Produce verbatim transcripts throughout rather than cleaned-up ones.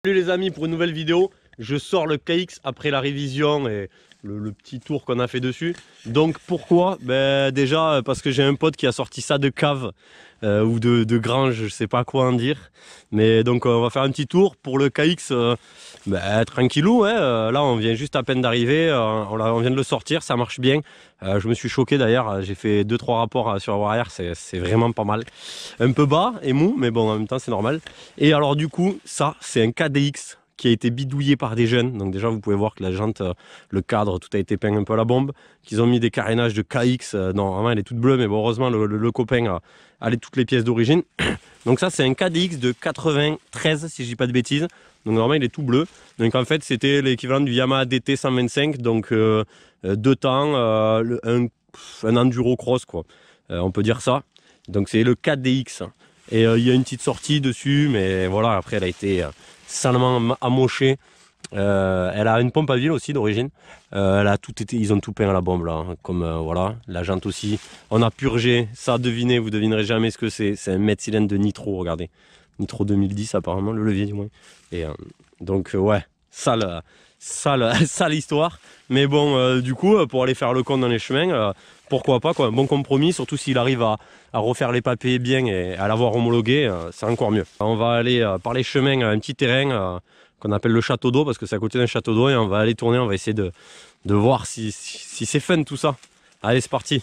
Salut les amis pour une nouvelle vidéo. Je sors le K X après la révision et le, le petit tour qu'on a fait dessus. Donc pourquoi? Ben déjà parce que j'ai un pote qui a sorti ça de cave euh, ou de, de grange, je sais pas quoi en dire. Mais donc on va faire un petit tour pour le K X euh, ben, tranquillou. Hein. Euh, là on vient juste à peine d'arriver, euh, on, on vient de le sortir, ça marche bien. Euh, je me suis choqué d'ailleurs, j'ai fait deux trois rapports sur la arrière, c'est vraiment pas mal. Un peu bas et mou, mais bon en même temps c'est normal. Et alors du coup ça c'est un K D X qui a été bidouillé par des jeunes. Donc déjà vous pouvez voir que la jante, le cadre, tout a été peint un peu à la bombe. Qu'ils ont mis des carénages de K X. Non vraiment elle est toute bleue, mais bon heureusement le, le, le copain a, a toutes les pièces d'origine. Donc ça c'est un K D X de quatre-vingt-treize si je dis pas de bêtises. Donc normalement il est tout bleu. Donc en fait c'était l'équivalent du Yamaha D T cent vingt-cinq. Donc euh, deux temps, euh, un, un enduro cross quoi. Euh, on peut dire ça. Donc c'est le K D X. Et il euh, y a une petite sortie dessus, mais voilà, après elle a été euh, salement amochée. Euh, elle a une pompe à huile aussi d'origine. Euh, elle a tout été, ils ont tout peint à la bombe là, hein, comme euh, voilà, la jante aussi. On a purgé, ça devinez, vous devinerez jamais ce que c'est. C'est un mètre cylindre de nitro, regardez. Nitro deux mille dix apparemment, le levier du moins. Et euh, donc euh, ouais, sale, sale, sale histoire. Mais bon, euh, du coup, pour aller faire le compte dans les chemins, euh, pourquoi pas quoi, un bon compromis, surtout s'il arrive à, à refaire les papiers bien et à l'avoir homologué, euh, c'est encore mieux. On va aller euh, par les chemins à un petit terrain euh, qu'on appelle le château d'eau, parce que c'est à côté d'un château d'eau, et on va aller tourner, on va essayer de, de voir si, si, si c'est fun tout ça. Allez, c'est parti.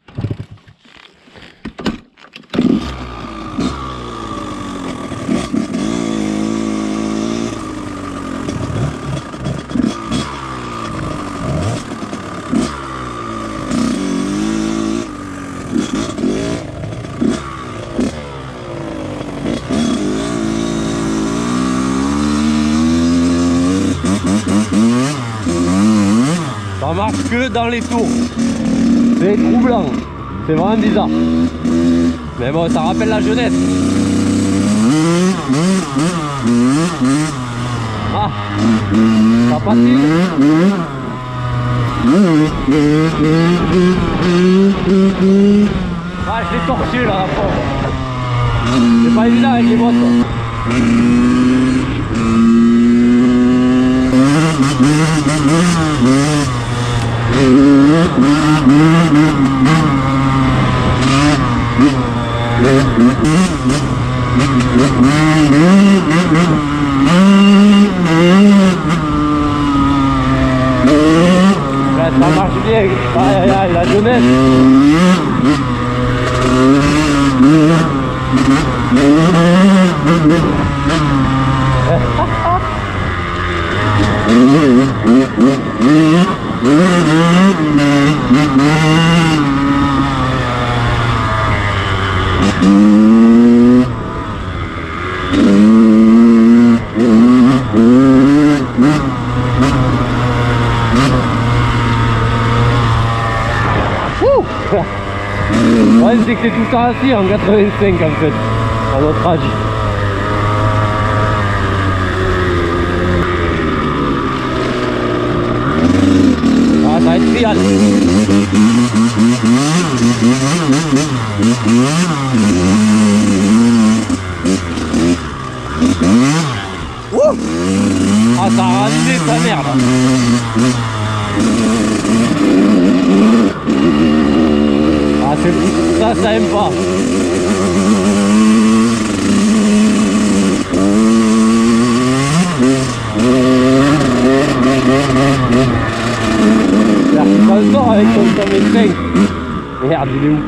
Ça marche que dans les tours. C'est troublant. C'est vraiment bizarre. Mais bon, ça rappelle la jeunesse. Ah, ça patine. Ah, je l'ai torché là, la pauvre. C'est pas évident avec les bottes. Là, ça marche bien, aïe aïe aïe, la jeunesse. Ouais, c'est que c'est tout le temps assis en quatre-vingt-cinq en fait, à notre âge. Ah, ça va être trial. Ouh, ah, ça a ramené sa merde. Ah, ça, ça aime pas. Ça sort avec ton cent vingt-cinq. Merde, il est où?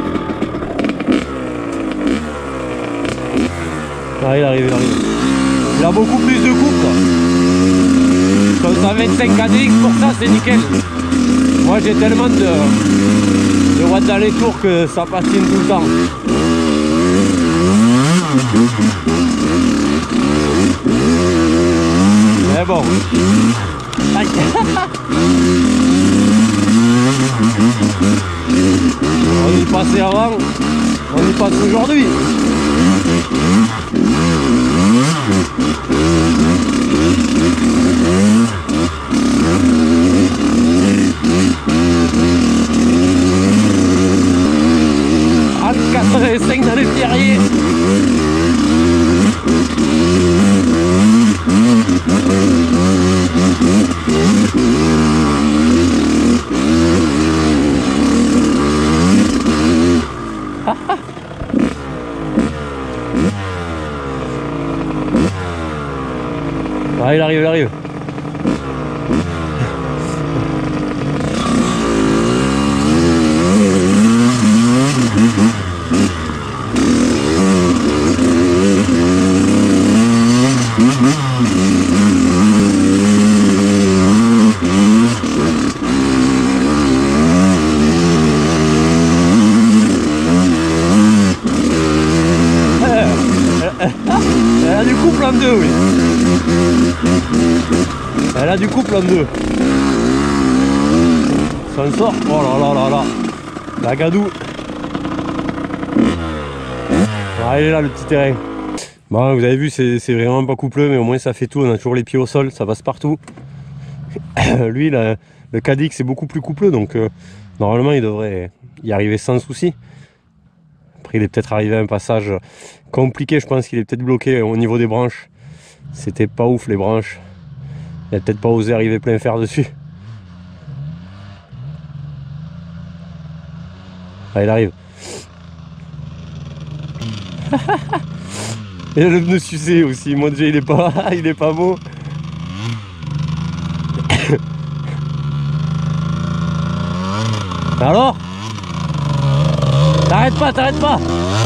Ah, il arrive, il arrive. Il a beaucoup plus de couple. Ton cent vingt-cinq K D X pour ça, c'est nickel. Moi, j'ai tellement de... de watts dans les tours que ça patine tout le temps. Mais bon. On y passait avant, on y passe aujourd'hui. quatre-vingt-cinq dans les terriers. Ah, il arrive, il arrive. Elle a du couple en deux, oui. Elle a du couple en deux. Ça en sort. Oh là là là là. La gadou. Ah, il est là le petit terrain. Bon, vous avez vu, c'est vraiment pas coupleux, mais au moins ça fait tout. On a toujours les pieds au sol, ça passe partout. Lui, là, le Cadix c'est beaucoup plus coupleux, donc euh, normalement il devrait y arriver sans souci. Après, il est peut-être arrivé à un passage compliqué, je pense qu'il est peut-être bloqué au niveau des branches. C'était pas ouf les branches. Il a peut-être pas osé arriver plein fer dessus. Ah, il arrive. Et le pneu sucé aussi, moi déjà il est pas, il est pas beau. Alors? T'arrêtes pas, t'arrêtes pas.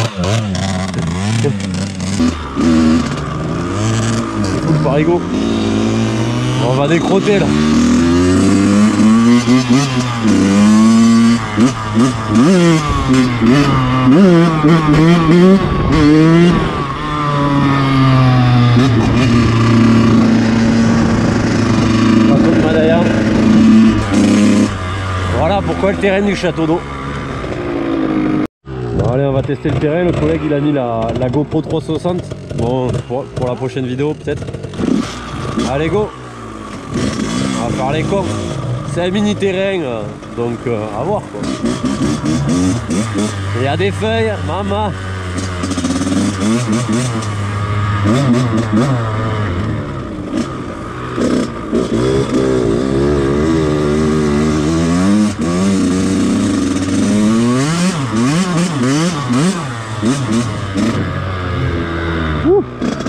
C'est le parigot. On va décroter là. Voilà pourquoi le terrain du château d'eau. Bon, allez, on va tester le terrain. Le collègue il a mis la, la GoPro trois cent soixante. Bon, pour, pour la prochaine vidéo peut-être. Allez, go. On va faire les cons. C'est un mini terrain, donc euh, à voir quoi. Il y a des feuilles, maman. Ouh.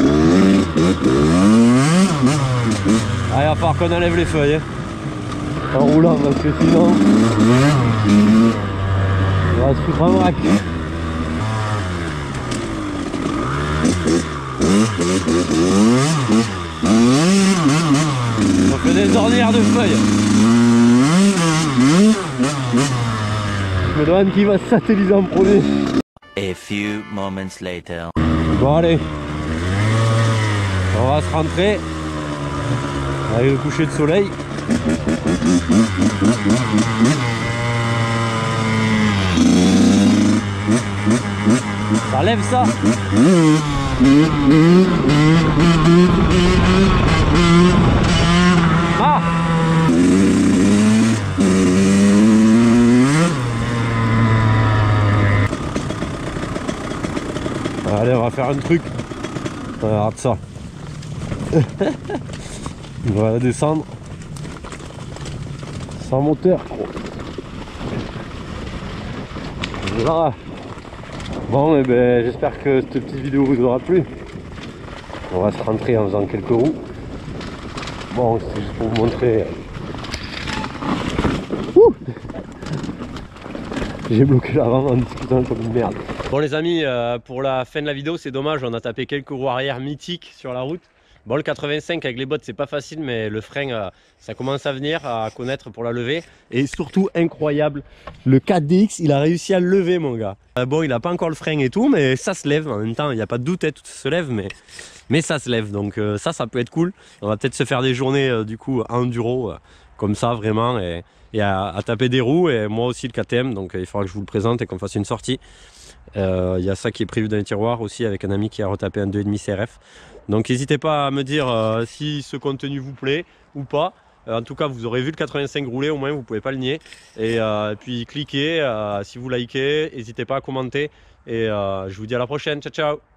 Ah, il va falloir qu'on enlève les feuilles hein. En roulant parce que sinon on va se foutre un vrac. On fait des ornières de feuilles. Je me demande qui va se satelliser en premier. A few moments later. Bon allez, on va se rentrer avec le coucher de soleil. Ça lève ça. Ah. Allez, on va faire un truc. Regarde ça. On va descendre sans moteur. Voilà. Bon, et ben j'espère que cette petite vidéo vous aura plu. On va se rentrer en faisant quelques roues. Bon, c'est juste pour vous montrer. J'ai bloqué l'avant en discutant comme une merde. Bon les amis, euh, pour la fin de la vidéo, c'est dommage, on a tapé quelques roues arrière mythiques sur la route. Bon, le quatre-vingt-cinq avec les bottes c'est pas facile, mais le frein euh, ça commence à venir, à connaître pour la lever. Et surtout incroyable, le quatre D X il a réussi à le lever mon gars. Euh, bon, il a pas encore le frein et tout, mais ça se lève en même temps, il n'y a pas de doute, hein, tout se lève, mais, mais ça se lève. Donc euh, ça, ça peut être cool. On va peut-être se faire des journées euh, du coup enduro, euh, comme ça vraiment, et, et à, à taper des roues. Et moi aussi le K T M, donc euh, il faudra que je vous le présente et qu'on fasse une sortie. Il euh, y a ça qui est prévu dans les tiroirs aussi avec un ami qui a retapé un deux virgule cinq C R F. Donc n'hésitez pas à me dire euh, si ce contenu vous plaît ou pas. Euh, en tout cas, vous aurez vu le quatre-vingt-cinq rouler, au moins vous pouvez pas le nier. Et euh, puis cliquez, euh, si vous likez, n'hésitez pas à commenter. Et euh, je vous dis à la prochaine, ciao ciao.